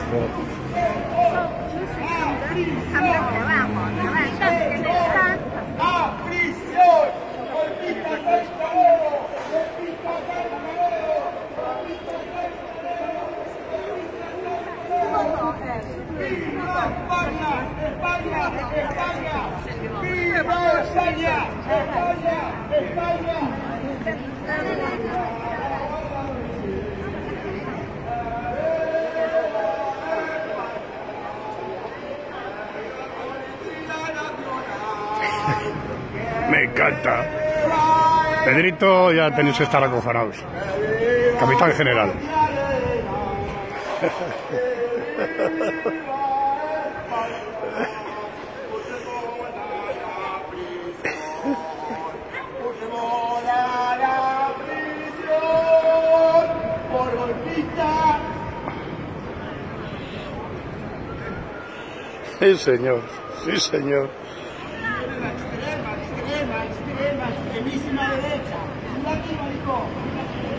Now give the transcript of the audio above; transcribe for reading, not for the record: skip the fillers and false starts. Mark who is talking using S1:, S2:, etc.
S1: Me encanta. Pedrito, ya tenéis que estar acojonados. Capitán general. Sí, señor. Sí, señor.
S2: Extrema, extremísima derecha. Mira aquí, maricón.